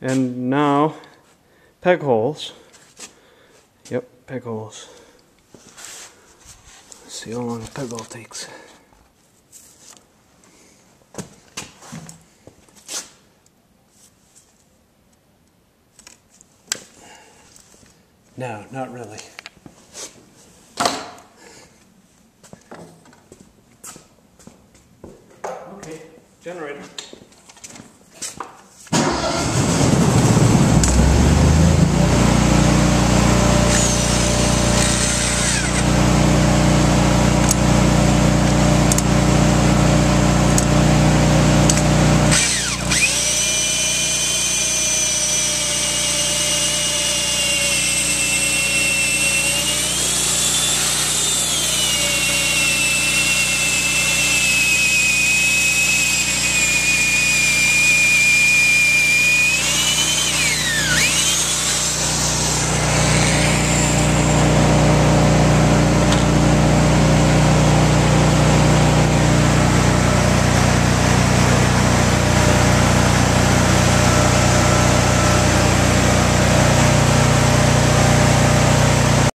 And now, peg holes. Yep, peg holes. Let's see how long a peg hole takes. No, not really. Okay, generator.